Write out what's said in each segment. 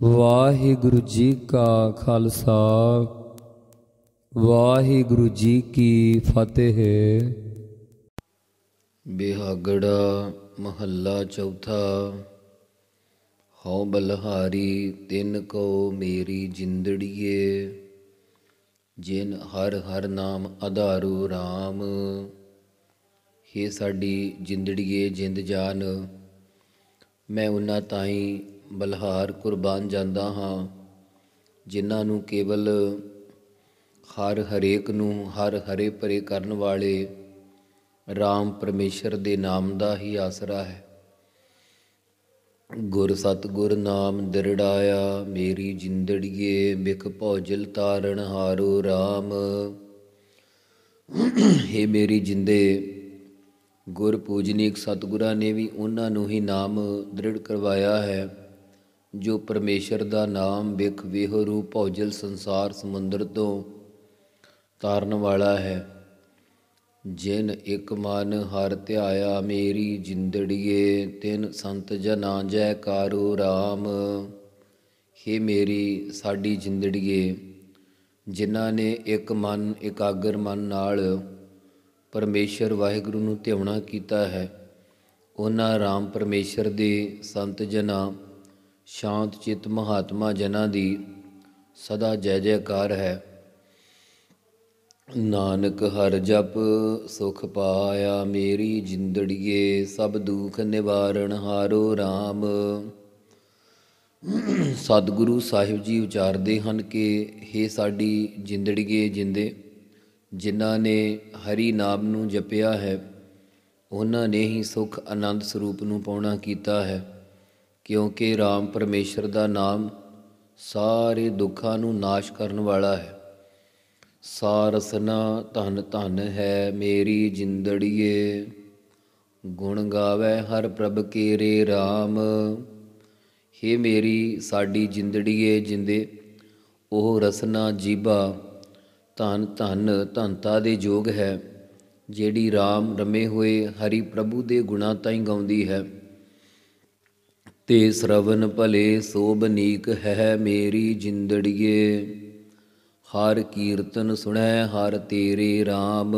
ਵਾਹਿਗੁਰੂ ਜੀ ਕਾ ਖਾਲਸਾ ਵਾਹਿਗੁਰੂ ਜੀ ਕੀ ਫਤਿਹ। ਬਿਹਾਗੜਾ ਮਹੱਲਾ ਚੌਥਾ। ਹਉ ਬਲਹਾਰੀ ਤਿਨ ਕੋ ਮੇਰੀ ਜਿੰਦੜੀਏ, ਜਿਨ ਹਰ ਹਰ ਨਾਮ ਆਧਾਰੂ ਰਾਮ। ਹੇ ਸਾਡੀ ਜਿੰਦੜੀਏ ਜਿੰਦ ਜਾਨ, ਮੈਂ ਉਹਨਾਂ ਤਾਈਂ ਬਲਹਾਰ ਕੁਰਬਾਨ ਜਾਂਦਾ ਹਾਂ ਜਿਨ੍ਹਾਂ ਨੂੰ ਕੇਵਲ ਹਰ ਹਰੇਕ ਨੂੰ ਹਰ ਹਰੇ ਭਰੇ ਕਰਨ ਵਾਲੇ ਰਾਮ ਪਰਮੇਸ਼ਰ ਦੇ ਨਾਮ ਦਾ ਹੀ ਆਸਰਾ ਹੈ। ਗੁਰ ਸਤਿਗੁਰ ਨਾਮ ਦਿਰੜਾਇਆ, ਮੇਰੀ ਜਿੰਦੜੀਏ ਬਿਖ ਭੌਜਲ ਤਾਰਨ ਹਾਰੋ ਰਾਮ। ਹੇ ਮੇਰੀ ਜਿੰਦੇ, ਗੁਰ ਪੂਜਨੀਕ ਸਤਿਗੁਰਾਂ ਨੇ ਵੀ ਉਹਨਾਂ ਨੂੰ ਹੀ ਨਾਮ ਦ੍ਰਿੜ ਕਰਵਾਇਆ ਹੈ ਜੋ ਪਰਮੇਸ਼ਰ ਦਾ ਨਾਮ ਬਿਖ ਵੇਹਰੂ ਭੌਜਲ ਸੰਸਾਰ ਸਮੁੰਦਰ ਤੋਂ ਤਾਰਨ ਵਾਲਾ ਹੈ। ਜਿਨ ਇੱਕ ਮਨ ਹਰ ਧਿਆਇਆ, ਮੇਰੀ ਜਿੰਦੜੀਏ ਤਿਨ ਸੰਤ ਜਨਾਂ ਜੈਕਾਰੋ ਰਾਮ। ਹੇ ਮੇਰੀ ਸਾਡੀ ਜਿੰਦੜੀਏ, ਜਿਨ੍ਹਾਂ ਨੇ ਇੱਕ ਮਨ ਇਕਾਗਰ ਮਨ ਨਾਲ ਪਰਮੇਸ਼ਰ ਵਾਹਿਗੁਰੂ ਨੂੰ ਧਿਆਉਣਾ ਕੀਤਾ ਹੈ, ਉਹਨਾਂ ਰਾਮ ਪਰਮੇਸ਼ਰ ਦੇ ਸੰਤ ਜਨਾਂ ਸ਼ਾਂਤ ਚਿੱਤ ਮਹਾਤਮਾ ਜਨਾਂ ਦੀ ਸਦਾ ਜੈ ਜੈਕਾਰ ਹੈ। ਨਾਨਕ ਹਰਿ ਜਪ ਸੁਖ ਪਾਇਆ, ਮੇਰੀ ਜਿੰਦੜੀਏ ਸਭ ਦੁਖ ਨਿਵਾਰਨ ਹਾਰੋ ਰਾਮ। ਸਤਿਗੁਰੂ ਸਾਹਿਬ ਜੀ ਉਚਾਰਦੇ ਹਨ ਕਿ ਹੇ ਸਾਡੀ ਜਿੰਦੜੀਏ ਜਿੰਦੇ, ਜਿਨ੍ਹਾਂ ਨੇ ਹਰੀ ਨਾਮ ਨੂੰ ਜਪਿਆ ਹੈ, ਉਹਨਾਂ ਨੇ ਹੀ ਸੁਖ ਆਨੰਦ ਸਰੂਪ ਨੂੰ ਪਾਉਣਾ ਕੀਤਾ ਹੈ। ਕਿਉਂਕਿ ਰਾਮ ਪਰਮੇਸ਼ਰ ਦਾ ਨਾਮ ਸਾਰੇ ਦੁੱਖਾਂ ਨੂੰ ਨਾਸ਼ ਕਰਨ ਵਾਲਾ ਹੈ। ਸਾਰਸਨਾ ਧਨ ਧਨ ਹੈ ਮੇਰੀ ਜਿੰਦੜੀਏ, ਗੁਣ ਗਾਵੈ ਹਰ ਪ੍ਰਭ ਕੇਰੇ ਰਾਮ। ਹੇ ਮੇਰੀ ਸਾਡੀ ਜਿੰਦੜੀਏ ਜਿੰਦੇ, ਉਹ ਰਸਨਾ ਜੀਭਾ ਧਨ ਧਨ ਧਨਤਾ ਦੇ ਯੋਗ ਹੈ, ਜਿਹੜੀ ਰਾਮ ਰਮੇ ਹੋਏ ਹਰੀ ਪ੍ਰਭੂ ਦੇ ਗੁਣਾਂ ਤਾਈਂ ਗਾਉਂਦੀ ਹੈ। ਤੇ ਸਰਵਨ ਭਲੇ ਸੋਭਨੀਕ ਹੈ ਮੇਰੀ ਜਿੰਦੜੀਏ, ਹਰ ਕੀਰਤਨ ਸੁਣੈ ਹਰ ਤੇਰੇ ਰਾਮ।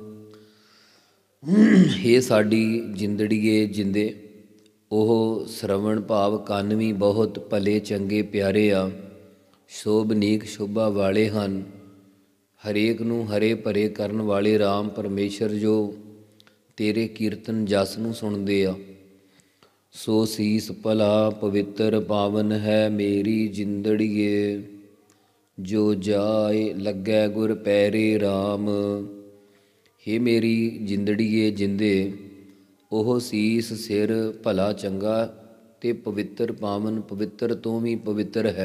ਹੇ ਸਾਡੀ ਜਿੰਦੜੀਏ ਜਿੰਦੇ, ਉਹ ਸਰਵਣ ਭਾਵ ਕੰਨ ਵੀ ਬਹੁਤ ਭਲੇ ਚੰਗੇ ਪਿਆਰੇ ਆ, ਸੋਭਨੀਕ ਸ਼ੋਭਾ ਵਾਲੇ ਹਨ, ਹਰੇਕ ਨੂੰ ਹਰੇ ਭਰੇ ਕਰਨ ਵਾਲੇ ਰਾਮ ਪਰਮੇਸ਼ਰ ਜੋ ਤੇਰੇ ਕੀਰਤਨ ਜਸ ਨੂੰ ਸੁਣਦੇ ਆ। ਸੋ ਸੀਸ ਭਲਾ ਪਵਿੱਤਰ ਪਾਵਨ ਹੈ ਮੇਰੀ ਜਿੰਦੜੀਏ, ਜੋ ਜਾਏ ਲੱਗੈ ਗੁਰ ਪੈਰੇ ਰਾਮ। ਹੇ ਮੇਰੀ ਜਿੰਦੜੀਏ ਜਿੰਦੇ, ਉਹ ਸੀਸ ਸਿਰ ਭਲਾ ਚੰਗਾ ਤੇ ਪਵਿੱਤਰ ਪਾਵਨ ਪਵਿੱਤਰ ਤੋਂ ਵੀ ਪਵਿੱਤਰ ਹੈ,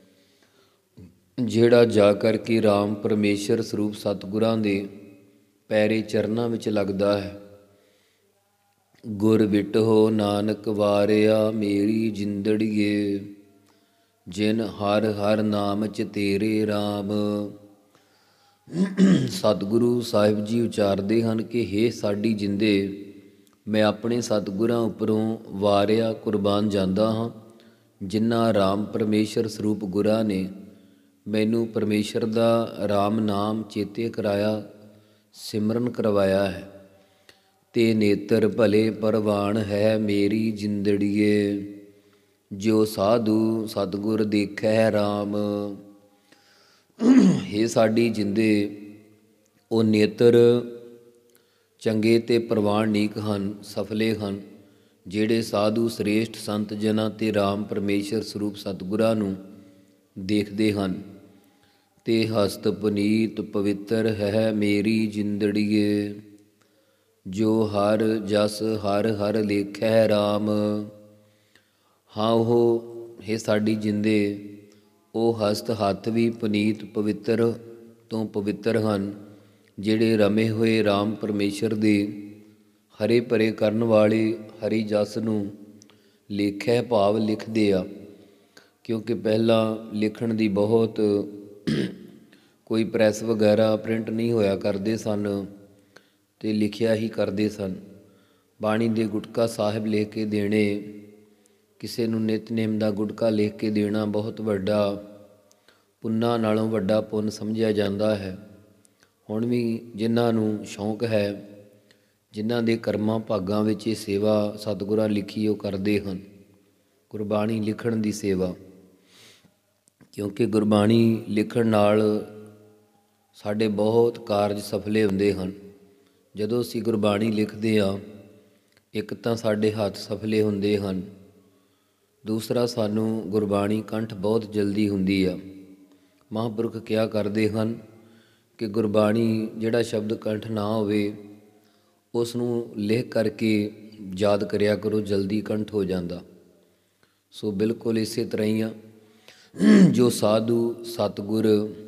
ਜਿਹੜਾ ਜਾ ਕਰਕੇ ਰਾਮ ਪਰਮੇਸ਼ਰ ਸਰੂਪ ਸਤਿਗੁਰਾਂ ਦੇ ਪੈਰੇ ਚਰਨਾਂ ਵਿੱਚ ਲੱਗਦਾ ਹੈ। ਗੁਰ ਵਿਟਹੁ ਨਾਨਕ ਵਾਰਿਆ, ਮੇਰੀ ਜਿੰਦੜੀਏ ਜਿਨ ਹਰ ਹਰ ਨਾਮ ਚ ਤੇਰੇ ਰਾਮ। ਸਤਿਗੁਰੂ ਸਾਹਿਬ ਜੀ ਉਚਾਰਦੇ ਹਨ ਕਿ ਹੇ ਸਾਡੀ ਜਿੰਦੇ, ਮੈਂ ਆਪਣੇ ਸਤਿਗੁਰਾਂ ਉੱਪਰੋਂ ਵਾਰਿਆ ਕੁਰਬਾਨ ਜਾਂਦਾ ਹਾਂ, ਜਿਨ੍ਹਾਂ ਰਾਮ ਪਰਮੇਸ਼ਰ ਸਰੂਪ ਗੁਰਾਂ ਨੇ ਮੈਨੂੰ ਪਰਮੇਸ਼ਰ ਦਾ ਰਾਮ ਨਾਮ ਚੇਤੇ ਕਰਾਇਆ, ਸਿਮਰਨ ਕਰਵਾਇਆ ਹੈ। ਤੇ ਨੇਤਰ ਭਲੇ ਪਰਵਾਨ ਹੈ ਮੇਰੀ ਜਿੰਦੜੀਏ, ਜੋ ਸਾਧੂ ਸਤਿਗੁਰ ਦੇਖੈ ਰਾਮ। ਹੇ ਸਾਡੀ ਜਿੰਦੇ, ਉਹ ਨੇਤਰ ਚੰਗੇ ਤੇ ਪ੍ਰਵਾਨਿਕ ਹਨ, ਸਫਲੇ ਹਨ, ਜਿਹੜੇ ਸਾਧੂ ਸ੍ਰੇਸ਼ਠ ਸੰਤ ਜਨਾਂ ਤੇ ਰਾਮ ਪਰਮੇਸ਼ਰ ਸਰੂਪ ਸਤਿਗੁਰਾਂ ਨੂੰ ਦੇਖਦੇ ਹਨ। ਤੇ ਹਸਤ ਪੁਨੀਤ ਪਵਿੱਤਰ ਹੈ ਮੇਰੀ ਜਿੰਦੜੀਏ, ਜੋ ਹਰ ਜਸ ਹਰ ਹਰ ਲੇਖੈ ਰਾਮ। ਹਾਂ ਉਹ ਹੇ ਸਾਡੀ ਜਿੰਦੇ, ਉਹ ਹਸਤ ਹੱਥ ਵੀ ਪੁਨੀਤ ਪਵਿੱਤਰ ਤੋਂ ਪਵਿੱਤਰ ਹਨ, ਜਿਹੜੇ ਰਮੇ ਹੋਏ ਰਾਮ ਪਰਮੇਸ਼ਰ ਦੇ ਹਰੇ ਭਰੇ ਕਰਨ ਵਾਲੇ ਹਰੀ ਜਸ ਨੂੰ ਲੇਖੈ ਭਾਵ ਲਿਖਦੇ ਆ। ਕਿਉਂਕਿ ਪਹਿਲਾਂ ਲਿਖਣ ਦੀ ਬਹੁਤ ਕੋਈ ਪ੍ਰੈਸ ਵਗੈਰਾ ਪ੍ਰਿੰਟ ਨਹੀਂ ਹੋਇਆ ਕਰਦੇ ਸਨ, ਤੇ ਲਿਖਿਆ ਹੀ ਕਰਦੇ ਸਨ। ਬਾਣੀ ਦੇ ਗੁਟਕਾ ਸਾਹਿਬ ਲਿਖ ਕੇ ਦੇਣੇ, ਕਿਸੇ ਨੂੰ ਨਿਤਨੇਮ ਦਾ ਗੁਟਕਾ ਲਿਖ ਕੇ ਦੇਣਾ ਬਹੁਤ ਵੱਡਾ ਪੁੰਨਾਂ ਨਾਲੋਂ ਵੱਡਾ ਪੁੰਨ ਸਮਝਿਆ ਜਾਂਦਾ ਹੈ। ਹੁਣ ਵੀ ਜਿਨ੍ਹਾਂ ਨੂੰ ਸ਼ੌਂਕ ਹੈ, ਜਿਨ੍ਹਾਂ ਦੇ ਕਰਮਾਂ ਭਾਗਾਂ ਵਿੱਚ ਇਹ ਸੇਵਾ ਸਤਿਗੁਰਾਂ ਲਿਖੀ ਉਹ ਕਰਦੇ ਹਨ, ਗੁਰਬਾਣੀ ਲਿਖਣ ਦੀ ਸੇਵਾ। ਕਿਉਂਕਿ ਗੁਰਬਾਣੀ ਲਿਖਣ ਨਾਲ ਸਾਡੇ ਬਹੁਤ ਕਾਰਜ ਸਫਲੇ ਹੁੰਦੇ ਹਨ। ਜਦੋਂ ਅਸੀਂ ਗੁਰਬਾਣੀ ਲਿਖਦੇ ਹਾਂ, ਇੱਕ ਤਾਂ ਸਾਡੇ ਹੱਥ ਸਫਲੇ ਹੁੰਦੇ ਹਨ, ਦੂਸਰਾ ਸਾਨੂੰ ਗੁਰਬਾਣੀ ਕੰਠ ਬਹੁਤ ਜਲਦੀ ਹੁੰਦੀ ਆ। ਮਹਾਂਪੁਰਖ ਕਿਹਾ ਕਰਦੇ ਹਨ ਕਿ ਗੁਰਬਾਣੀ ਜਿਹੜਾ ਸ਼ਬਦ ਕੰਠ ਨਾ ਹੋਵੇ ਉਸ ਨੂੰ ਲਿਖ ਕਰਕੇ ਯਾਦ ਕਰਿਆ ਕਰੋ, ਜਲਦੀ ਕੰਠ ਹੋ ਜਾਂਦਾ। ਸੋ ਬਿਲਕੁਲ ਇਸੇ ਤਰ੍ਹਾਂ ਹੀ ਆ, ਜੋ ਸਾਧੂ ਸਤਿਗੁਰ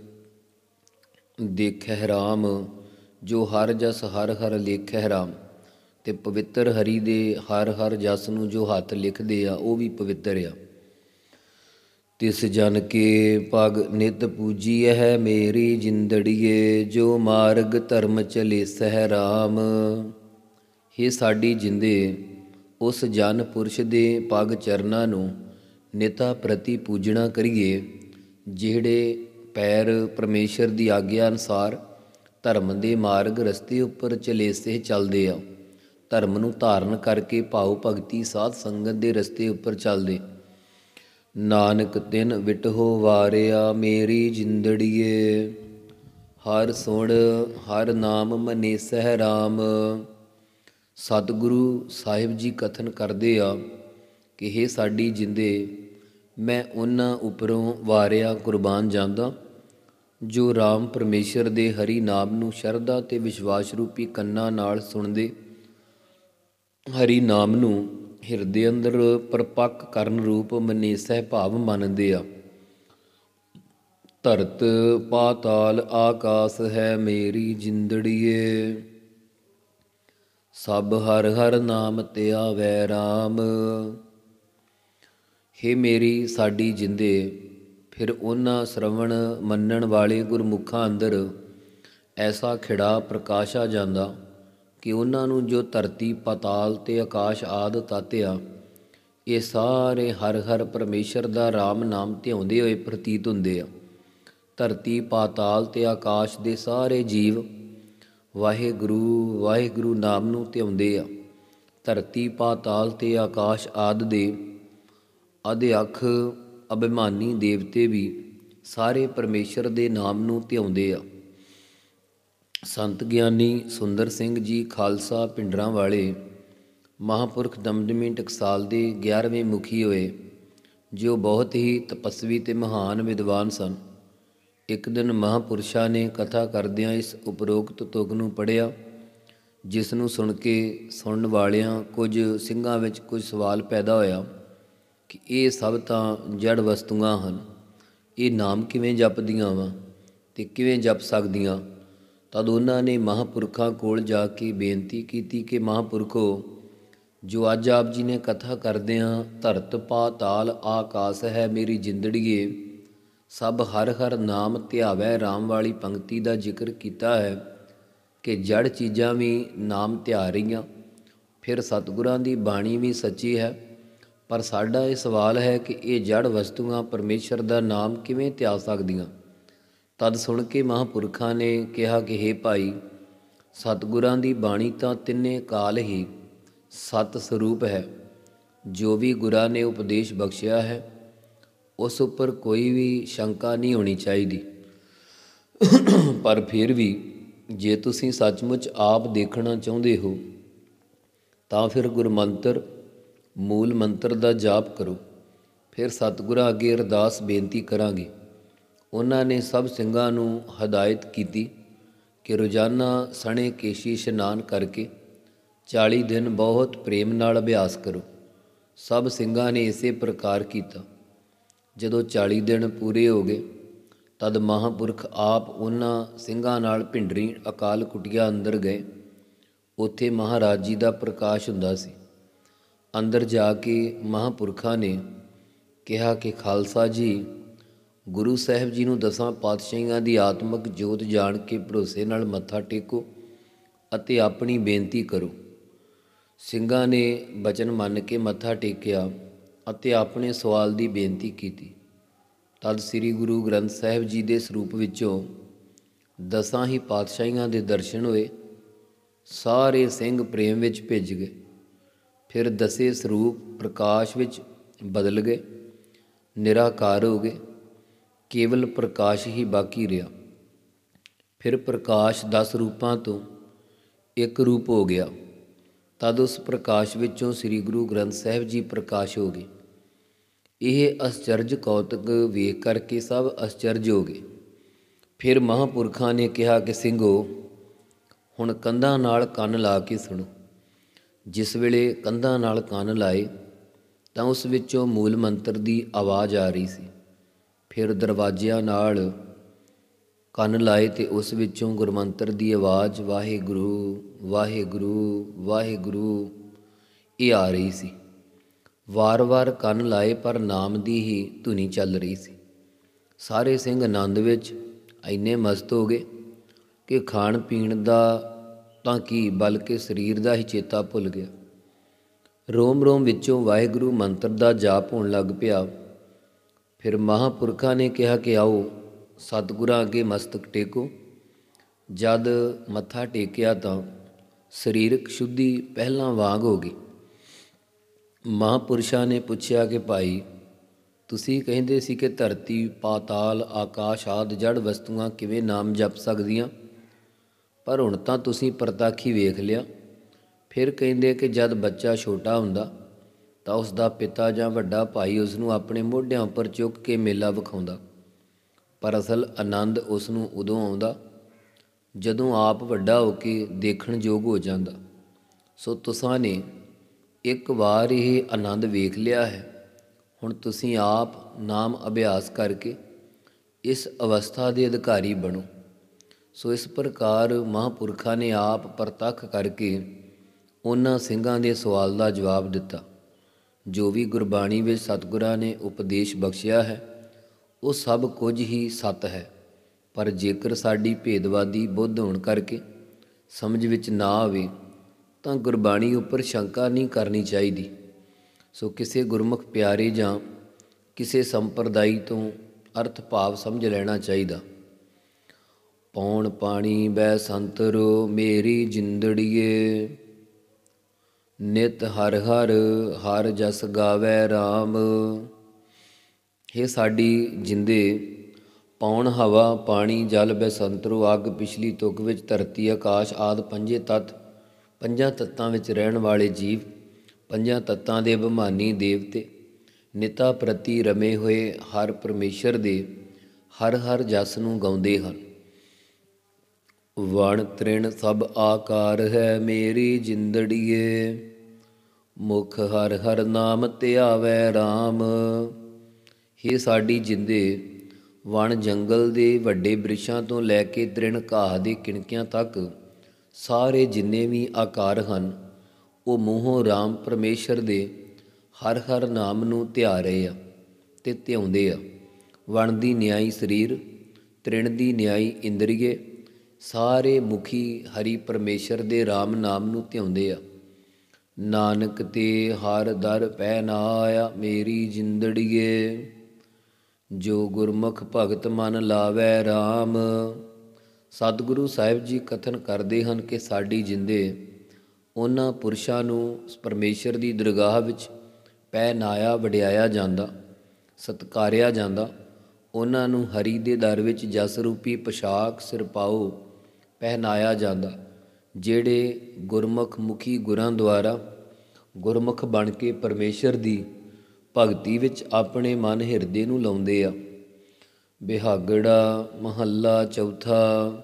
ਦੇਖੈ ਰਾਮ, ਜੋ ਹਰ ਜਸ ਹਰ ਹਰ ਲੇਖੈ ਰਾਮ। ਅਤੇ ਪਵਿੱਤਰ ਹਰੀ ਦੇ ਹਰ ਹਰ ਜਸ ਨੂੰ ਜੋ ਹੱਥ ਲਿਖਦੇ ਆ ਉਹ ਵੀ ਪਵਿੱਤਰ ਆ। ਤਿਸ ਜਨ ਕੇ ਪਗ ਨਿਤ ਪੂਜੀ ਹੈ ਮੇਰੀ ਜਿੰਦੜੀਏ, ਜੋ ਮਾਰਗ ਧਰਮ ਚਲੇ ਸਹਿ ਰਾਮ। ਇਹ ਸਾਡੀ ਜਿੰਦੇ ਉਸ ਜਨ ਪੁਰਸ਼ ਦੇ ਪਗ ਚਰਨਾਂ ਨੂੰ ਨਿਤਾ ਪ੍ਰਤੀ ਪੂਜਣਾ ਕਰੀਏ, ਜਿਹੜੇ ਪੈਰ ਪਰਮੇਸ਼ਰ ਦੀ ਆਗਿਆ ਅਨੁਸਾਰ ਧਰਮ ਦੇ ਮਾਰਗ ਰਸਤੇ ਉੱਪਰ ਚਲੇਸੇ ਚੱਲਦੇ ਆ, ਧਰਮ ਨੂੰ ਧਾਰਨ ਕਰਕੇ ਭਾਉ ਭਗਤੀ ਸਾਧ ਸੰਗਤ ਦੇ ਰਸਤੇ ਉੱਪਰ ਚੱਲਦੇ। ਨਾਨਕ ਤਿਨ ਵਿਟਹੋ ਵਾਰਿਆ ਮੇਰੀ ਜਿੰਦੜੀਏ, ਹਰ ਸੁਣ ਹਰ ਨਾਮ ਮਨੇਸਹਿ ਰਾਮ। ਸਤਿਗੁਰੂ ਸਾਹਿਬ ਜੀ ਕਥਨ ਕਰਦੇ ਆ ਕਿ ਇਹ ਸਾਡੀ ਜਿੰਦੇ ਮੈਂ ਉਹਨਾਂ ਉੱਪਰੋਂ ਵਾਰਿਆ ਕੁਰਬਾਨ ਜਾਂਦਾ, ਜੋ ਰਾਮ ਪਰਮੇਸ਼ਰ ਦੇ ਹਰੀ ਨਾਮ ਨੂੰ ਸ਼ਰਧਾ ਅਤੇ ਵਿਸ਼ਵਾਸ ਰੂਪੀ ਕੰਨਾਂ ਨਾਲ ਸੁਣਦੇ, ਹਰੀ ਨਾਮ ਨੂੰ ਹਿਰਦੇ ਅੰਦਰ ਪਰਪੱਕ ਕਰਨ ਰੂਪ ਮਨੇਸਹਿ ਭਾਵ ਮੰਨਦੇ ਆ। ਧਰਤ ਪਾਤਾਲ ਆਕਾਸ ਹੈ ਮੇਰੀ ਜਿੰਦੜੀਏ, ਸਭ ਹਰ ਹਰ ਨਾਮ ਧਿਆਵੈ ਰਾਮ। ਹੇ ਮੇਰੀ ਸਾਡੀ ਜਿੰਦੇ, ਫਿਰ ਉਹਨਾਂ ਸ਼ਰਵਣ ਮੰਨਣ ਵਾਲੇ ਗੁਰਮੁਖਾਂ ਅੰਦਰ ਐਸਾ ਖਿੜਾ ਪ੍ਰਕਾਸ਼ ਆ ਜਾਂਦਾ ਕਿ ਉਹਨਾਂ ਨੂੰ ਜੋ ਧਰਤੀ ਪਾਤਾਲ ਅਤੇ ਆਕਾਸ਼ ਆਦਿ ਤਾਤਿਆ, ਇਹ ਸਾਰੇ ਹਰ ਹਰ ਪਰਮੇਸ਼ਰ ਦਾ ਰਾਮ ਨਾਮ ਧਿਆਉਂਦੇ ਹੋਏ ਪ੍ਰਤੀਤ ਹੁੰਦੇ ਆ। ਧਰਤੀ ਪਾਤਾਲ ਅਤੇ ਆਕਾਸ਼ ਦੇ ਸਾਰੇ ਜੀਵ ਵਾਹਿਗੁਰੂ ਵਾਹਿਗੁਰੂ ਨਾਮ ਨੂੰ ਧਿਆਉਂਦੇ ਆ। ਧਰਤੀ ਪਾਤਾਲ ਅਤੇ ਆਕਾਸ਼ ਆਦਿ ਦੇ ਅਧਿਅਖ ਅਭਿਮਾਨੀ ਦੇਵਤੇ ਵੀ ਸਾਰੇ ਪਰਮੇਸ਼ਰ ਦੇ ਨਾਮ ਨੂੰ ਧਿਆਉਂਦੇ ਆ। ਸੰਤ ਗਿਆਨੀ ਸੁੰਦਰ ਸਿੰਘ ਜੀ ਖਾਲਸਾ ਪਿੰਡਰਾਂ ਵਾਲੇ ਮਹਾਂਪੁਰਖ ਦਮਦਮੀ ਟਕਸਾਲ ਦੇ 11ਵੇਂ ਮੁਖੀ ਹੋਏ, ਜੋ ਬਹੁਤ ਹੀ ਤਪਸਵੀ ਅਤੇ ਮਹਾਨ ਵਿਦਵਾਨ ਸਨ। ਇੱਕ ਦਿਨ ਮਹਾਂਪੁਰਸ਼ਾਂ ਨੇ ਕਥਾ ਕਰਦਿਆਂ ਇਸ ਉਪਰੋਕਤ ਤੁਕ ਨੂੰ ਪੜ੍ਹਿਆ, ਜਿਸ ਨੂੰ ਸੁਣ ਕੇ ਸੁਣਨ ਵਾਲਿਆਂ ਕੁਝ ਸਿੰਘਾਂ ਵਿੱਚ ਕੁਝ ਸਵਾਲ ਪੈਦਾ ਹੋਇਆ ਕਿ ਇਹ ਸਭ ਤਾਂ ਜੜ ਵਸਤੂਆਂ ਹਨ, ਇਹ ਨਾਮ ਕਿਵੇਂ ਜਪਦੀਆਂ ਵਾ ਅਤੇ ਕਿਵੇਂ ਜਪ ਸਕਦੀਆਂ। ਤਦ ਉਹਨਾਂ ਨੇ ਮਹਾਂਪੁਰਖਾਂ ਕੋਲ ਜਾ ਕੇ ਬੇਨਤੀ ਕੀਤੀ ਕਿ ਮਹਾਂਪੁਰਖੋ, ਜੋ ਅੱਜ ਆਪ ਜੀ ਨੇ ਕਥਾ ਕਰਦਿਆਂ ਧਰਤ ਪਾਤਾਲ ਆਕਾਸ ਹੈ ਮੇਰੀ ਜਿੰਦੜੀਏ, ਸਭ ਹਰ ਹਰ ਨਾਮ ਧਿਆਵੈ ਰਾਮ ਵਾਲੀ ਪੰਕਤੀ ਦਾ ਜ਼ਿਕਰ ਕੀਤਾ ਹੈ ਕਿ ਜੜ ਚੀਜ਼ਾਂ ਵੀ ਨਾਮ ਧਿਆ ਰਹੀਆਂ, ਫਿਰ ਸਤਿਗੁਰਾਂ ਦੀ ਬਾਣੀ ਵੀ ਸੱਚੀ ਹੈ। ਪਰ ਸਾਡਾ ਇਹ ਸਵਾਲ ਹੈ ਕਿ ਇਹ ਜੜ ਵਸਤੂਆਂ ਪਰਮੇਸ਼ਰ ਦਾ ਨਾਮ ਕਿਵੇਂ ਧਿਆ ਸਕਦੀਆਂ। ਤਦ ਸੁਣ ਕੇ ਮਹਾਂਪੁਰਖਾਂ ਨੇ ਕਿਹਾ ਕਿ ਹੇ ਭਾਈ, ਸਤਿਗੁਰਾਂ ਦੀ ਬਾਣੀ ਤਾਂ ਤਿੰਨੇ ਕਾਲ ਹੀ ਸਤ ਸਰੂਪ ਹੈ। ਜੋ ਵੀ ਗੁਰਾਂ ਨੇ ਉਪਦੇਸ਼ ਬਖਸ਼ਿਆ ਹੈ ਉਸ ਉੱਪਰ ਕੋਈ ਵੀ ਸ਼ੰਕਾ ਨਹੀਂ ਹੋਣੀ ਚਾਹੀਦੀ। ਪਰ ਫਿਰ ਵੀ ਜੇ ਤੁਸੀਂ ਸੱਚਮੁੱਚ ਆਪ ਦੇਖਣਾ ਚਾਹੁੰਦੇ ਹੋ ਤਾਂ ਫਿਰ ਗੁਰਮੰਤਰ ਮੂਲ ਮੰਤਰ ਦਾ ਜਾਪ ਕਰੋ। ਫਿਰ ਸਤਿਗੁਰਾਂ ਅੱਗੇ ਅਰਦਾਸ ਬੇਨਤੀ ਕਰਾਂਗੇ। ਉਹਨਾਂ ਨੇ ਸਭ ਸਿੰਘਾਂ ਨੂੰ ਹਦਾਇਤ ਕੀਤੀ ਕਿ ਰੋਜ਼ਾਨਾ ਸਣੇ ਕੇਸ਼ੀ ਇਸ਼ਨਾਨ ਕਰਕੇ 40 ਦਿਨ ਬਹੁਤ ਪ੍ਰੇਮ ਨਾਲ ਅਭਿਆਸ ਕਰੋ। ਸਭ ਸਿੰਘਾਂ ਨੇ ਇਸੇ ਪ੍ਰਕਾਰ ਕੀਤਾ। ਜਦੋਂ 40 ਦਿਨ ਪੂਰੇ ਹੋ ਗਏ ਤਦ ਮਹਾਂਪੁਰਖ ਆਪ ਉਹਨਾਂ ਸਿੰਘਾਂ ਨਾਲ ਭਿੰਡਰੀ ਅਕਾਲ ਕੁਟੀਆ ਅੰਦਰ ਗਏ। ਉੱਥੇ ਮਹਾਰਾਜ ਜੀ ਦਾ ਪ੍ਰਕਾਸ਼ ਹੁੰਦਾ ਸੀ। ਅੰਦਰ ਜਾ ਕੇ ਮਹਾਂਪੁਰਖਾਂ ਨੇ ਕਿਹਾ ਕਿ ਖਾਲਸਾ ਜੀ, ਗੁਰੂ ਸਾਹਿਬ ਜੀ ਨੂੰ 10 ਪਾਤਸ਼ਾਹੀਆਂ ਦੀ ਆਤਮਿਕ ਜੋਤ ਜਾਣ ਕੇ ਭਰੋਸੇ ਨਾਲ ਮੱਥਾ ਟੇਕੋ ਅਤੇ ਆਪਣੀ ਬੇਨਤੀ ਕਰੋ। ਸਿੰਘਾਂ ਨੇ ਬਚਨ ਮੰਨ ਕੇ ਮੱਥਾ ਟੇਕਿਆ ਅਤੇ ਆਪਣੇ ਸਵਾਲ ਦੀ ਬੇਨਤੀ ਕੀਤੀ। ਤਦ ਸ੍ਰੀ ਗੁਰੂ ਗ੍ਰੰਥ ਸਾਹਿਬ ਜੀ ਦੇ ਸਰੂਪ ਵਿੱਚੋਂ ਦਸਾਂ ਹੀ ਪਾਤਸ਼ਾਹੀਆਂ ਦੇ ਦਰਸ਼ਨ ਹੋਏ। ਸਾਰੇ ਸਿੰਘ ਪ੍ਰੇਮ ਵਿੱਚ ਭਿੱਜ ਗਏ। ਫਿਰ ਦਸੇ ਸਰੂਪ ਪ੍ਰਕਾਸ਼ ਵਿੱਚ ਬਦਲ ਗਏ, ਨਿਰਾਕਾਰ ਹੋ ਗਏ। ਕੇਵਲ ਪ੍ਰਕਾਸ਼ ਹੀ ਬਾਕੀ ਰਿਹਾ। ਫਿਰ ਪ੍ਰਕਾਸ਼ 10 ਰੂਪਾਂ ਤੋਂ ਇੱਕ ਰੂਪ ਹੋ ਗਿਆ। ਤਦ ਉਸ ਪ੍ਰਕਾਸ਼ ਵਿੱਚੋਂ ਸ੍ਰੀ ਗੁਰੂ ਗ੍ਰੰਥ ਸਾਹਿਬ ਜੀ ਪ੍ਰਕਾਸ਼ ਹੋ ਗਏ। ਇਹ ਅਸਚਰਜ ਕੌਤਕ ਵੇਖ ਕਰਕੇ ਸਭ ਅਸਚਰਜ ਹੋ ਗਏ। ਫਿਰ ਮਹਾਂਪੁਰਖਾਂ ਨੇ ਕਿਹਾ ਕਿ ਸਿੰਘੋ, ਹੁਣ ਕੰਧਾਂ ਨਾਲ ਕੰਨ ਲਾ ਕੇ ਸੁਣੋ। ਜਿਸ ਵੇਲੇ ਕੰਧਾਂ ਨਾਲ ਕੰਨ ਲਾਏ ਤਾਂ ਉਸ ਵਿੱਚੋਂ ਮੂਲ ਮੰਤਰ ਦੀ ਆਵਾਜ਼ ਆ ਰਹੀ ਸੀ। ਫਿਰ ਦਰਵਾਜ਼ਿਆਂ ਨਾਲ ਕੰਨ ਲਾਏ ਤੇ ਉਸ ਵਿੱਚੋਂ ਗੁਰਮੰਤਰ ਦੀ ਆਵਾਜ਼ ਵਾਹਿਗੁਰੂ ਵਾਹਿਗੁਰੂ ਵਾਹਿਗੁਰੂ ਇਹ ਆ ਰਹੀ ਸੀ। ਵਾਰ-ਵਾਰ ਕੰਨ ਲਾਏ ਪਰ ਨਾਮ ਦੀ ਹੀ ਧੁਨੀ ਚੱਲ ਰਹੀ ਸੀ। ਸਾਰੇ ਸਿੰਘ ਆਨੰਦ ਵਿੱਚ ਇੰਨੇ ਮਸਤ ਹੋ ਗਏ ਕਿ ਖਾਣ ਪੀਣ ਦਾ ਤਾਂ ਕੀ, ਬਲਕਿ ਸਰੀਰ ਦਾ ਹੀ ਚੇਤਾ ਭੁੱਲ ਗਿਆ। ਰੋਮ ਰੋਮ ਵਿੱਚੋਂ ਵਾਹਿਗੁਰੂ ਮੰਤਰ ਦਾ ਜਾਪ ਹੋਣ ਲੱਗ ਪਿਆ। ਫਿਰ ਮਹਾਂਪੁਰਖਾਂ ਨੇ ਕਿਹਾ ਕਿ ਆਓ ਸਤਿਗੁਰਾਂ ਅੱਗੇ ਮਸਤਕ ਟੇਕੋ। ਜਦ ਮੱਥਾ ਟੇਕਿਆ ਤਾਂ ਸਰੀਰਕ ਸ਼ੁੱਧੀ ਪਹਿਲਾਂ ਵਾਂਗ ਹੋ ਗਈ। ਮਹਾਂਪੁਰਸ਼ਾਂ ਨੇ ਪੁੱਛਿਆ ਕਿ ਭਾਈ, ਤੁਸੀਂ ਕਹਿੰਦੇ ਸੀ ਕਿ ਧਰਤੀ, ਪਾਤਾਲ, ਆਕਾਸ਼ ਆਦਿ ਜੜ ਵਸਤੂਆਂ ਕਿਵੇਂ ਨਾਮ ਜਪ ਸਕਦੀਆਂ, ਪਰ ਹੁਣ ਤਾਂ ਤੁਸੀਂ ਪ੍ਰਤੱਖ ਹੀ ਵੇਖ ਲਿਆ। ਫਿਰ ਕਹਿੰਦੇ ਕਿ ਜਦ ਬੱਚਾ ਛੋਟਾ ਹੁੰਦਾ ਤਾਂ ਉਸ ਦਾ ਪਿਤਾ ਜਾਂ ਵੱਡਾ ਭਾਈ ਉਸ ਨੂੰ ਆਪਣੇ ਮੋਢਿਆਂ ਉੱਪਰ ਚੁੱਕ ਕੇ ਮੇਲਾ ਵਿਖਾਉਂਦਾ, ਪਰ ਅਸਲ ਆਨੰਦ ਉਸ ਨੂੰ ਉਦੋਂ ਆਉਂਦਾ ਜਦੋਂ ਆਪ ਵੱਡਾ ਹੋ ਕੇ ਦੇਖਣ ਯੋਗ ਹੋ ਜਾਂਦਾ। ਸੋ ਤੁਸਾਂ ਨੇ ਇੱਕ ਵਾਰ ਇਹ ਆਨੰਦ ਵੇਖ ਲਿਆ ਹੈ। ਹੁਣ ਤੁਸੀਂ ਆਪ ਨਾਮ ਅਭਿਆਸ ਕਰਕੇ ਇਸ ਅਵਸਥਾ ਦੇ ਅਧਿਕਾਰੀ ਬਣੋ। ਸੋ ਇਸ ਪ੍ਰਕਾਰ ਮਹਾਂਪੁਰਖਾਂ ਨੇ ਆਪ ਪ੍ਰਤੱਖ ਕਰਕੇ ਉਹਨਾਂ ਸਿੰਘਾਂ ਦੇ ਸਵਾਲ ਦਾ ਜਵਾਬ ਦਿੱਤਾ। ਜੋ ਵੀ ਗੁਰਬਾਣੀ ਵਿੱਚ ਸਤਿਗੁਰਾਂ ਨੇ ਉਪਦੇਸ਼ ਬਖਸ਼ਿਆ ਹੈ ਉਹ ਸਭ ਕੁਝ ਹੀ ਸੱਤ ਹੈ, ਪਰ ਜੇਕਰ ਸਾਡੀ ਭੇਦਵਾਦੀ ਬੁੱਧ ਹੋਣ ਕਰਕੇ ਸਮਝ ਵਿੱਚ ਨਾ ਆਵੇ ਤਾਂ ਗੁਰਬਾਣੀ ਉੱਪਰ ਸ਼ੰਕਾ ਨਹੀਂ ਕਰਨੀ ਚਾਹੀਦੀ। ਸੋ ਕਿਸੇ ਗੁਰਮੁਖ ਪਿਆਰੇ ਜਾਂ ਕਿਸੇ ਸੰਪਰਦਾਈ ਤੋਂ ਅਰਥ ਭਾਵ ਸਮਝ ਲੈਣਾ ਚਾਹੀਦਾ। ਪੌਣ ਪਾਣੀ ਬੈ ਸੰਤਰੋ ਮੇਰੀ ਜਿੰਦੜੀਏ, ਨਿਤ ਹਰ ਹਰ ਹਰ ਜਸ ਗਾਵੈ ਰਾਮ। ਇਹ ਸਾਡੀ ਜਿੰਦੇ ਪੌਣ ਹਵਾ, ਪਾਣੀ, ਜਲ, ਬੈਸੰਤਰੋ, ਅੱਗ, ਪਿਛਲੀ ਤੁਕ ਵਿੱਚ ਧਰਤੀ, ਆਕਾਸ਼ ਆਦਿ ਪੰਜੇ ਤੱਤ, ਪੰਜਾਂ ਤੱਤਾਂ ਵਿੱਚ ਰਹਿਣ ਵਾਲੇ ਜੀਵ, ਪੰਜਾਂ ਤੱਤਾਂ ਦੇ ਅਭਿਮਾਨੀ ਦੇਵਤੇ, ਨਿਤਾ ਪ੍ਰਤੀ ਰਮੇ ਹੋਏ ਹਰ ਪਰਮੇਸ਼ਰ ਦੇ ਹਰ ਹਰ ਜਸ ਨੂੰ ਗਾਉਂਦੇ ਹਨ। ਵਣ ਤ੍ਰਿਣ ਸਭ ਆਕਾਰ ਹੈ ਮੇਰੀ ਜਿੰਦੜੀਏ, ਮੁਖ ਹਰ ਹਰ ਨਾਮ ਧਿਆਵੈ ਰਾਮ। ਇਹ ਸਾਡੀ ਜਿੰਦੇ ਵਣ ਜੰਗਲ ਦੇ ਵੱਡੇ ਬ੍ਰਿਛਾਂ ਤੋਂ ਲੈ ਕੇ ਤ੍ਰਿਣ ਘਾਹ ਦੇ ਕਿਣਕਿਆਂ ਤੱਕ ਸਾਰੇ ਜਿੰਨੇ ਵੀ ਆਕਾਰ ਹਨ ਉਹ ਮੂੰਹੋਂ ਰਾਮ ਪਰਮੇਸ਼ਰ ਦੇ ਹਰ ਹਰ ਨਾਮ ਨੂੰ ਧਿਆ ਰਹੇ ਆ ਤੇ ਧਿਆਉਂਦੇ ਆ। ਵਣ ਦੀ ਨਿਆਈ ਸਰੀਰ, ਤ੍ਰਿਣ ਦੀ ਨਿਆਈ ਇੰਦਰੀਏ, ਸਾਰੇ ਮੁਖੀ ਹਰੀ ਪਰਮੇਸ਼ਰ ਦੇ ਰਾਮ ਨਾਮ ਨੂੰ ਧਿਆਉਂਦੇ ਆ। ਨਾਨਕ ਤੇ ਹਰ ਦਰ ਪੈ ਨਾ ਆਇਆ ਮੇਰੀ ਜਿੰਦੜੀਏ, ਜੋ ਗੁਰਮੁਖ ਭਗਤ ਮਨ ਲਾਵੈ ਰਾਮ। ਸਤਿਗੁਰੂ ਸਾਹਿਬ ਜੀ ਕਥਨ ਕਰਦੇ ਹਨ ਕਿ ਸਾਡੀ ਜਿੰਦੇ ਉਹਨਾਂ ਪੁਰਸ਼ਾਂ ਨੂੰ ਪਰਮੇਸ਼ਰ ਦੀ ਦਰਗਾਹ ਵਿੱਚ ਪਹਿਨਾਇਆ ਵਡਿਆਇਆ ਜਾਂਦਾ, ਸਤਿਕਾਰਿਆ ਜਾਂਦਾ। ਉਹਨਾਂ ਨੂੰ ਹਰੀ ਦੇ ਦਰ ਵਿੱਚ ਜਸ ਰੂਪੀ ਪੋਸ਼ਾਕ ਸਿਰਪਾਓ ਪਹਿਨਾਇਆ ਜਾਂਦਾ, ਜਿਹੜੇ ਗੁਰਮੁਖ ਮੁਖੀ ਗੁਰਾਂ ਦੁਆਰਾ ਗੁਰਮੁਖ ਬਣ ਕੇ ਪਰਮੇਸ਼ਰ ਦੀ ਭਗਤੀ ਵਿੱਚ ਆਪਣੇ ਮਨ ਹਿਰਦੇ ਨੂੰ ਲਾਉਂਦੇ ਆ। ਬਿਹਾਗੜਾ ਮਹੱਲਾ ਚੌਥਾ।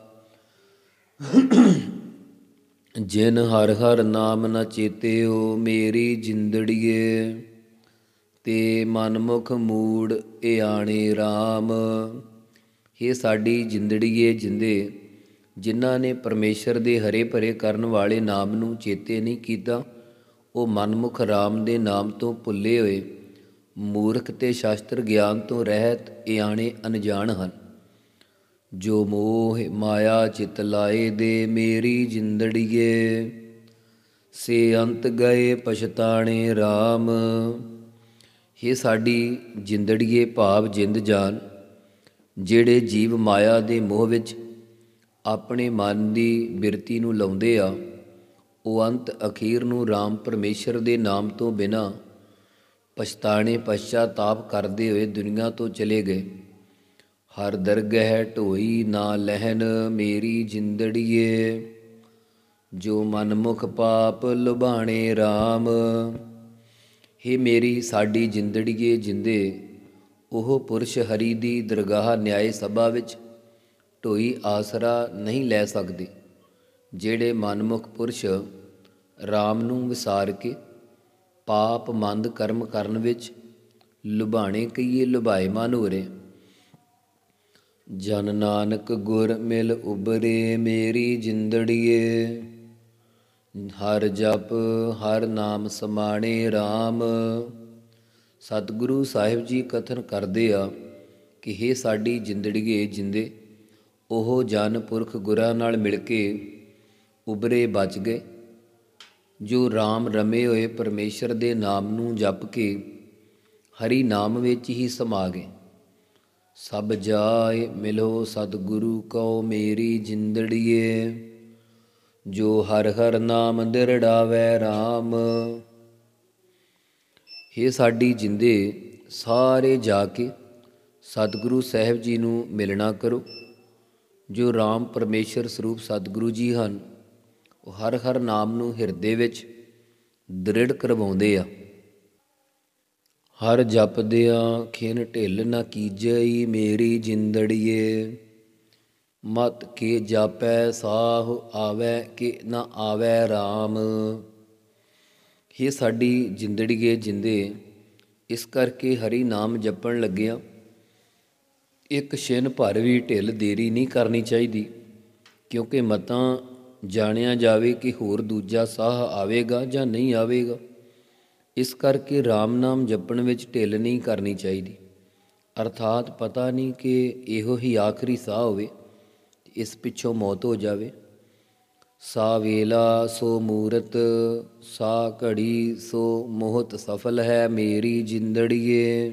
ਜਿਨ ਹਰ ਹਰ ਨਾਮ ਨ ਚੇਤਿਓ ਮੇਰੀ ਜਿੰਦੜੀਏ, ਤੇ ਮਨਮੁਖ ਮੂੜ ਇਆਣੇ ਰਾਮ। ਇਹ ਸਾਡੀ ਜਿੰਦੜੀਏ ਜਿੰਦੇ ਜਿਨ੍ਹਾਂ ਨੇ ਪਰਮੇਸ਼ਰ ਦੇ ਹਰੇ ਭਰੇ ਕਰਨ ਵਾਲੇ ਨਾਮ ਨੂੰ ਚੇਤੇ ਨਹੀਂ ਕੀਤਾ, ਉਹ ਮਨਮੁਖ ਰਾਮ ਦੇ ਨਾਮ ਤੋਂ ਭੁੱਲੇ ਹੋਏ ਮੂਰਖ ਤੇ ਸ਼ਾਸਤਰ ਗਿਆਨ ਤੋਂ ਰਹਿਤ ਇਆਣੇ ਅਣਜਾਣ ਹਨ। ਜੋ ਮੋਹ ਮਾਇਆ ਚਿਤ ਲਾਏ ਦੇ ਮੇਰੀ ਜਿੰਦੜੀਏ, ਸੇ ਅੰਤ ਗਏ ਪਛਤਾਣੇ ਰਾਮ। ਹੇ ਸਾਡੀ ਜਿੰਦੜੀਏ ਭਾਵ ਜਿੰਦ ਜਾਨ, ਜਿਹੜੇ ਜੀਵ ਮਾਇਆ ਦੇ ਮੋਹ ਵਿੱਚ ਆਪਣੇ ਮਨ ਦੀ ਬਿਰਤੀ ਨੂੰ ਲਾਉਂਦੇ ਆ, ਉਹ ਅੰਤ ਅਖੀਰ ਨੂੰ ਰਾਮ ਪਰਮੇਸ਼ਰ ਦੇ ਨਾਮ ਤੋਂ ਬਿਨਾਂ ਪਛਤਾਣੇ ਪਛਚਾਤਾਪ ਕਰਦੇ ਹੋਏ ਦੁਨੀਆ ਤੋਂ ਚਲੇ ਗਏ। ਹਰ ਦਰਗਹਿ ਢੋਈ ਨਾ ਲਹਿਨ ਮੇਰੀ ਜਿੰਦੜੀਏ, ਜੋ ਮਨਮੁਖ ਪਾਪ ਲੁਭਾਣੇ ਰਾਮ। ਹੇ ਮੇਰੀ ਸਾਡੀ ਜਿੰਦੜੀਏ ਜਿੰਦੇ, ਉਹ ਪੁਰਸ਼ ਹਰੀ ਦੀ ਦਰਗਾਹ ਨਿਆਏ ਸਭਾ ਵਿੱਚ ਢੋਈ ਆਸਰਾ ਨਹੀਂ ਲੈ ਸਕਦੇ, ਜਿਹੜੇ ਮਨਮੁਖ ਪੁਰਸ਼ ਰਾਮ ਨੂੰ ਵਿਸਾਰ ਕੇ ਪਾਪ ਮੰਦ ਕਰਮ ਕਰਨ ਵਿੱਚ ਲੁਭਾਣੇ ਕਹੀਏ ਲੁਭਾਏਮਾਨ ਹੋ ਰਹੇ। ਜਨ ਨਾਨਕ ਗੁਰ ਮਿਲ ਉਬਰੇ ਮੇਰੀ ਜਿੰਦੜੀਏ, ਹਰ ਜਪ ਹਰ ਨਾਮ ਸਮਾਣੇ ਰਾਮ। ਸਤਿਗੁਰੂ ਸਾਹਿਬ ਜੀ ਕਥਨ ਕਰਦੇ ਆ ਕਿ ਹੇ ਸਾਡੀ ਜਿੰਦੜੀਏ ਜਿੰਦੇ, ਉਹ ਜਨ ਪੁਰਖ ਗੁਰਾਂ ਨਾਲ ਮਿਲ ਕੇ ਉਬਰੇ ਬਚ ਗਏ, ਜੋ ਰਾਮ ਰਮੇ ਹੋਏ ਪਰਮੇਸ਼ਰ ਦੇ ਨਾਮ ਨੂੰ ਜਪ ਕੇ ਹਰੀ ਨਾਮ ਵਿੱਚ ਹੀ ਸਮਾ ਗਏ। ਸਭ ਜਾਏ ਮਿਲੋ ਸਤਿਗੁਰੂ ਕਉ ਮੇਰੀ ਜਿੰਦੜੀਏ, ਜੋ ਹਰ ਹਰ ਨਾਮ ਦਿਰੜਾਵੈ ਰਾਮ। ਹੇ ਸਾਡੀ ਜਿੰਦੇ, ਸਾਰੇ ਜਾ ਕੇ ਸਤਿਗੁਰੂ ਸਾਹਿਬ ਜੀ ਨੂੰ ਮਿਲਣਾ ਕਰੋ, ਜੋ ਰਾਮ ਪਰਮੇਸ਼ਰ ਸਰੂਪ ਸਤਿਗੁਰੂ ਜੀ ਹਨ। ਉਹ ਹਰ ਹਰ ਨਾਮ ਨੂੰ ਹਿਰਦੇ ਵਿੱਚ ਦ੍ਰਿੜ ਕਰਵਾਉਂਦੇ ਆ। ਹਰ ਜਪਦਿਆਂ ਖਿਨ ਢਿੱਲ ਨਾ ਕੀਜਈ ਮੇਰੀ ਜਿੰਦੜੀਏ, ਮਤ ਕੇ ਜਾਪੈ ਸਾਹੁ ਆਵੈ ਕਿ ਨਾ ਆਵੈ ਰਾਮ। ਹੇ ਸਾਡੀ ਜਿੰਦੜੀਏ ਜਿੰਦੇ, ਇਸ ਕਰਕੇ ਹਰੀ ਨਾਮ ਜਪਣ ਲੱਗਿਆ ਇੱਕ ਛਿਨ ਭਰ ਵੀ ਢਿੱਲ ਦੇਰੀ ਨਹੀਂ ਕਰਨੀ ਚਾਹੀਦੀ, ਕਿਉਂਕਿ ਮਤਾਂ ਜਾਣਿਆ ਜਾਵੇ ਕਿ ਹੋਰ ਦੂਜਾ ਸਾਹ ਆਵੇਗਾ ਜਾਂ ਨਹੀਂ ਆਵੇਗਾ। ਇਸ ਕਰਕੇ ਰਾਮ ਨਾਮ ਜਪਣ ਵਿੱਚ ਢਿੱਲ ਨਹੀਂ ਕਰਨੀ ਚਾਹੀਦੀ। ਅਰਥਾਤ ਪਤਾ ਨਹੀਂ ਕਿ ਇਹੋ ਹੀ ਆਖਰੀ ਸਾਹ ਹੋਵੇ, ਇਸ ਪਿੱਛੋਂ ਮੌਤ ਹੋ ਜਾਵੇ। ਸਾ ਵੇਲਾ ਸੋ ਮੂਰਤ, ਸਾ ਘੜੀ ਸੋ ਮੋਹਤ ਸਫਲ ਹੈ ਮੇਰੀ ਜਿੰਦੜੀਏ,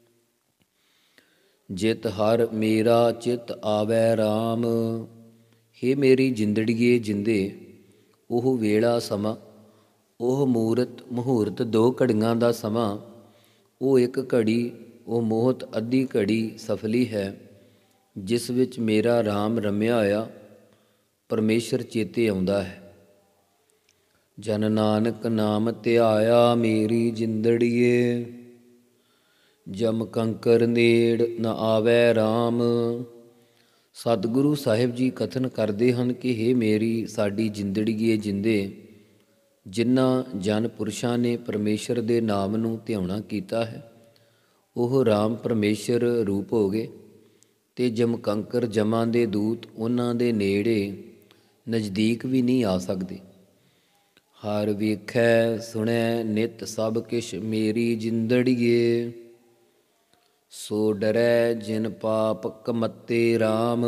ਜਿਤ ਹਰ ਮੇਰਾ ਚਿਤ ਆਵੈ ਰਾਮ। ਹੇ ਮੇਰੀ ਜਿੰਦੜੀਏ ਜਿੰਦੇ, ਉਹ ਵੇਲਾ ਸਮਾਂ, ਉਹ ਮੂਰਤ ਮਹੂਰਤ 2 ਘੜੀਆਂ ਦਾ ਸਮਾਂ, ਉਹ 1 ਘੜੀ, ਉਹ ਮੋਹਤ ਅੱਧੀ ਘੜੀ ਸਫਲੀ ਹੈ, ਜਿਸ ਵਿੱਚ ਮੇਰਾ ਰਾਮ ਰਮਿਆ ਹੋਇਆ ਪਰਮੇਸ਼ਰ ਚੇਤੇ ਆਉਂਦਾ ਹੈ। ਜਨ ਨਾਨਕ ਨਾਮ ਧਿਆਇਆ ਮੇਰੀ ਜਿੰਦੜੀਏ, ਜਮ ਕੰਕਰ ਨੇੜ ਨ ਆਵੈ ਰਾਮ। ਸਤਿਗੁਰੂ ਸਾਹਿਬ ਜੀ ਕਥਨ ਕਰਦੇ ਹਨ ਕਿ ਹੇ ਮੇਰੀ ਸਾਡੀ ਜਿੰਦੜੀਏ ਜਿੰਦੇ, ਜਿਨ੍ਹਾਂ ਜਨ ਪੁਰਸ਼ਾਂ ਨੇ ਪਰਮੇਸ਼ਰ ਦੇ ਨਾਮ ਨੂੰ ਧਿਆਉਣਾ ਕੀਤਾ ਹੈ, ਉਹ ਰਾਮ ਪਰਮੇਸ਼ਰ ਰੂਪ ਹੋ ਗਏ, ਅਤੇ ਜਮ ਕੰਕਰ ਜਮਾਂ ਦੇ ਦੂਤ ਉਹਨਾਂ ਦੇ ਨੇੜੇ ਨਜ਼ਦੀਕ ਵੀ ਨਹੀਂ ਆ ਸਕਦੇ। ਹਰ ਵੇਖੈ ਸੁਣੈ ਨਿਤ ਸਭ ਕਿਛ ਮੇਰੀ ਜਿੰਦੜੀਏ, ਸੋ ਡਰੈ ਜਿਨ ਪਾਪ ਕਮੱਤੇ ਰਾਮ।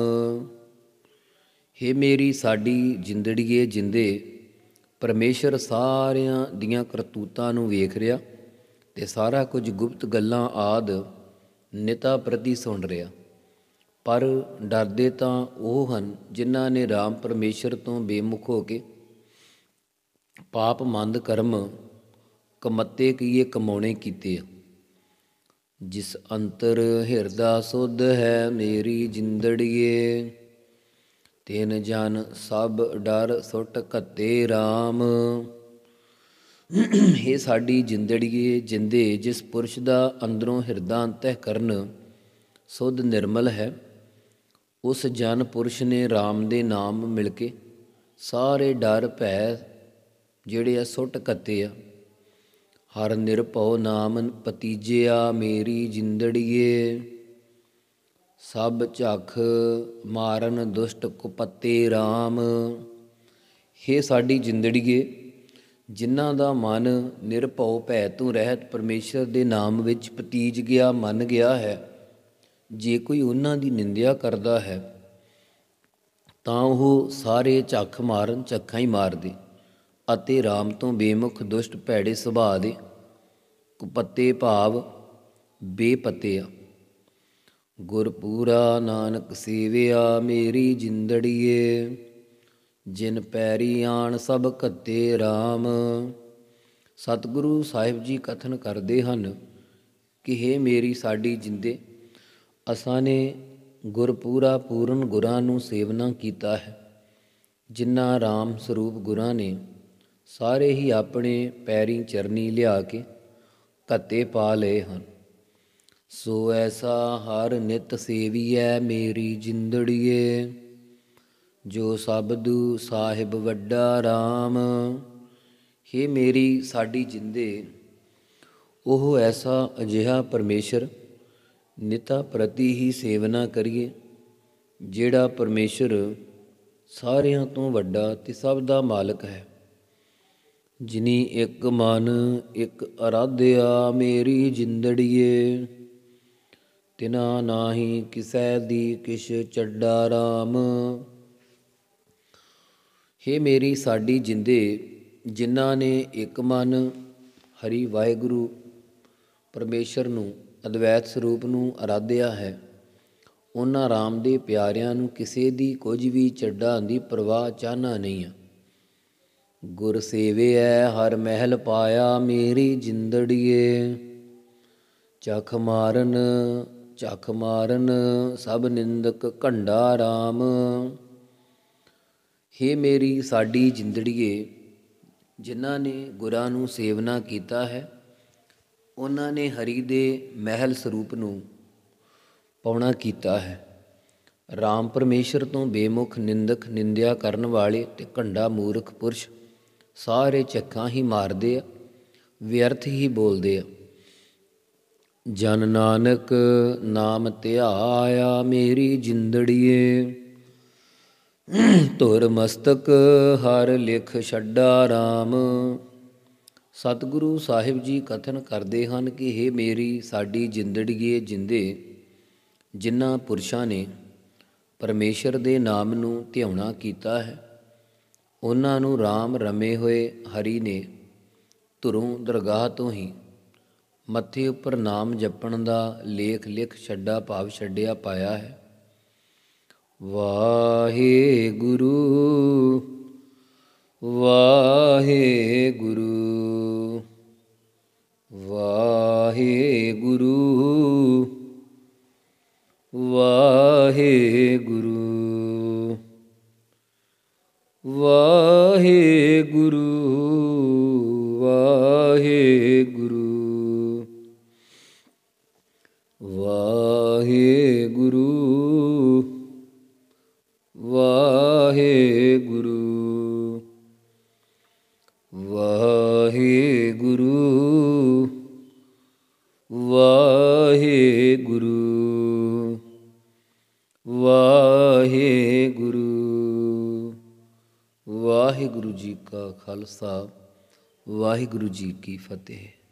ਹੇ ਮੇਰੀ ਸਾਡੀ ਜਿੰਦੜੀਏ ਜਿੰਦੇ, ਪਰਮੇਸ਼ਰ ਸਾਰਿਆਂ ਦੀਆਂ ਕਰਤੂਤਾਂ ਨੂੰ ਵੇਖ ਰਿਹਾ ਅਤੇ ਸਾਰਾ ਕੁਝ ਗੁਪਤ ਗੱਲਾਂ ਆਦ ਨਿਤਾ ਪ੍ਰਤੀ ਸੁਣ ਰਿਹਾ, ਪਰ ਡਰਦੇ ਤਾਂ ਉਹ ਹਨ ਜਿਨ੍ਹਾਂ ਨੇ ਰਾਮ ਪਰਮੇਸ਼ਰ ਤੋਂ ਬੇਮੁਖ ਹੋ ਕੇ ਪਾਪ ਮੰਦ ਕਰਮ ਕਮੱਤੇ ਕੀਏ ਕਮਾਉਣੇ ਕੀਤੇ ਆ। ਜਿਸ ਅੰਤਰ ਹਿਰਦਾ ਸੁਧ ਹੈ ਮੇਰੀ ਜਿੰਦੜੀਏ, ਤਿਨ ਜਨ ਸਭ ਡਰ ਸੁੱਟ ਘੱਤੇ ਰਾਮ। ਹੇ ਸਾਡੀ ਜਿੰਦੜੀਏ ਜਿੰਦੇ, ਜਿਸ ਪੁਰਸ਼ ਦਾ ਅੰਦਰੋਂ ਹਿਰਦਾ ਅੰਤਹਿਕਰਨ ਸੁੱਧ ਨਿਰਮਲ ਹੈ, ਉਸ ਜਨ ਪੁਰਸ਼ ਨੇ ਰਾਮ ਦੇ ਨਾਮ ਮਿਲ ਕੇ ਸਾਰੇ ਡਰ ਭੈ ਜਿਹੜੇ ਆ ਸੁੱਟ ਘੱਤੇ ਆ। ਹਰ ਨਿਰਭਉ ਨਾਮ ਪਤੀਜਿਆ ਮੇਰੀ ਜਿੰਦੜੀਏ, ਸਭ ਝੱਖ ਮਾਰਨ ਦੁਸ਼ਟ ਕੁਪੱਤੇ ਰਾਮ। ਹੇ ਸਾਡੀ ਜਿੰਦੜੀਏ, ਜਿਨ੍ਹਾਂ ਦਾ ਮਨ ਨਿਰਭਉ ਭੈ ਤੋਂ ਰਹਿਤ ਪਰਮੇਸ਼ਰ ਦੇ ਨਾਮ ਵਿੱਚ ਪਤੀਜ ਗਿਆ ਮੰਨ ਗਿਆ ਹੈ, ਜੇ ਕੋਈ ਉਹਨਾਂ ਦੀ ਨਿੰਦਿਆ ਕਰਦਾ ਹੈ ਤਾਂ ਉਹ ਸਾਰੇ ਝੱਖ ਮਾਰਨ ਝੱਖਾਂ ਹੀ ਮਾਰਦੇ, ਅਤੇ ਰਾਮ ਤੋਂ ਬੇਮੁਖ ਦੁਸ਼ਟ ਭੈੜੇ ਸੁਭਾਅ ਦੇ ਕੁਪੱਤੇ ਭਾਵ ਬੇਪਤਿਆ। ਗੁਰਪੂਰਾ ਨਾਨਕ ਸੇਵਿਆ ਮੇਰੀ ਜਿੰਦੜੀਏ, ਜਿਨ ਪੈਰੀ ਆਣ ਸਭ ਘੱਤੇ ਰਾਮ। ਸਤਿਗੁਰੂ ਸਾਹਿਬ ਜੀ ਕਥਨ ਕਰਦੇ ਹਨ ਕਿ ਹੇ ਮੇਰੀ ਸਾਡੀ ਜਿੰਦੇ, ਅਸਾਂ ਨੇ ਗੁਰਪੂਰਾ ਪੂਰਨ ਗੁਰਾਂ ਨੂੰ ਸੇਵਨਾ ਕੀਤਾ ਹੈ, ਜਿਨ੍ਹਾਂ ਰਾਮ ਸਰੂਪ ਗੁਰਾਂ ਨੇ ਸਾਰੇ ਹੀ ਆਪਣੇ ਪੈਰੀਂ ਚਰਨੀ ਲਿਆ ਕੇ ਘੱਤੇ ਪਾ ਲਏ ਹਨ। ਸੋ ਐਸਾ ਹਰ ਨਿਤ ਸੇਵੀਐ ਮੇਰੀ ਜਿੰਦੜੀਏ, ਜੋ ਸਬਦੁ ਸਾਹਿਬ ਵੱਡਾ ਰਾਮ। ਹੇ ਮੇਰੀ ਸਾਡੀ ਜਿੰਦੇ, ਉਹ ਐਸਾ ਅਜਿਹਾ ਪਰਮੇਸ਼ਰ ਨਿਤਾ ਪ੍ਰਤੀ ਹੀ ਸੇਵਨਾ ਕਰੀਏ, ਜਿਹੜਾ ਪਰਮੇਸ਼ਰ ਸਾਰਿਆਂ ਤੋਂ ਵੱਡਾ ਤੇ ਸਭ ਦਾ ਮਾਲਕ ਹੈ। ਜਿਨੀ ਇੱਕ ਮਨ ਇੱਕ ਅਰਾਧਿਆ ਮੇਰੀ ਜਿੰਦੜੀਏ, ਤਿਨਾ ਨਾਹੀ ਕਿਸੈ ਦੀ ਕਿਛ ਚੱਡਾ ਰਾਮ। ਹੇ ਮੇਰੀ ਸਾਡੀ ਜਿੰਦੇ, ਜਿਨ੍ਹਾਂ ਨੇ ਇੱਕ ਮਨ ਹਰੀ ਵਾਹਿਗੁਰੂ ਪਰਮੇਸ਼ਰ ਨੂੰ, ਅਦਵੈਤ ਸਰੂਪ ਨੂੰ ਅਰਾਧਿਆ ਹੈ, ਉਹਨਾਂ ਰਾਮ ਦੇ ਪਿਆਰਿਆਂ ਨੂੰ ਕਿਸੇ ਦੀ ਕੁਝ ਵੀ ਚੱਡਾ ਦੀ ਪਰਵਾਹ ਚਾਹਨਾ ਨਹੀਂ ਆ। ਗੁਰ ਸੇਵਿਐ ਹਰ ਮਹਿਲ ਪਾਇਆ ਮੇਰੀ ਜਿੰਦੜੀਏ, ਚਖ ਮਾਰਨ ਸਭ ਨਿੰਦਕ ਘੰਡਾ ਰਾਮ। ਹੇ ਮੇਰੀ ਸਾਡੀ ਜਿੰਦੜੀਏ, ਜਿਨ੍ਹਾਂ ਨੇ ਗੁਰਾਂ ਨੂੰ ਸੇਵਨਾ ਕੀਤਾ ਹੈ, ਉਹਨਾਂ ਨੇ ਹਰੀ ਦੇ ਮਹਿਲ ਸਰੂਪ ਨੂੰ ਪਾਉਣਾ ਕੀਤਾ ਹੈ। ਰਾਮ ਪਰਮੇਸ਼ਰ ਤੋਂ ਬੇਮੁਖ ਨਿੰਦਕ, ਨਿੰਦਿਆ ਕਰਨ ਵਾਲੇ ਤੇ ਘੰਡਾ ਮੂਰਖ ਪੁਰਸ਼ ਸਾਰੇ ਝੱਖਾਂ ਹੀ ਮਾਰਦੇ ਆ, ਵਿਅਰਥ ਹੀ ਬੋਲਦੇ ਆ। ਜਨ ਨਾਨਕ ਨਾਮ ਧਿਆਇਆ ਮੇਰੀ ਜਿੰਦੜੀਏ, ਧੁਰ ਮਸਤਕ ਹਰ ਲਿਖ ਛੱਡਾ ਰਾਮ। ਸਤਿਗੁਰੂ ਸਾਹਿਬ ਜੀ ਕਥਨ ਕਰਦੇ ਹਨ ਕਿ ਹੇ ਮੇਰੀ ਸਾਡੀ ਜਿੰਦੜੀਏ ਜਿੰਦੇ, ਜਿਨ੍ਹਾਂ ਪੁਰਸ਼ਾਂ ਨੇ ਪਰਮੇਸ਼ਰ ਦੇ ਨਾਮ ਨੂੰ ਧਿਆਉਣਾ ਕੀਤਾ ਹੈ, ਉਹਨਾਂ ਨੂੰ ਰਾਮ ਰਮੇ ਹੋਏ ਹਰੀ ਨੇ ਧੁਰੋਂ ਦਰਗਾਹ ਤੋਂ ਹੀ ਮੱਥੇ ਉੱਪਰ ਨਾਮ ਜਪਣ ਦਾ ਲੇਖ ਲਿਖ ਛੱਡਾ ਭਾਵ ਛੱਡਿਆ ਪਾਇਆ ਹੈ। ਵਾਹਿਗੁਰੂ ਵਾਹਿਗੁਰੂ ਵਾਹਿਗੁਰੂ ਵਾਹਿਗੁਰੂ ਵਾਹਿਗੁਰੂ ਵਾਹਿਗੁਰੂ ਵਾਹਿਗੁਰੂ ਵਾਹਿਗੁਰੂ ਵਾਹਿਗੁਰੂ ਵਾਹਿਗੁਰੂ ਵਾਹਿਗੁਰੂ। ਵਾਹਿਗੁਰੂ ਜੀ ਕਾ ਖਾਲਸਾ, ਵਾਹਿਗੁਰੂ ਜੀ ਕੀ ਫਤਿਹ।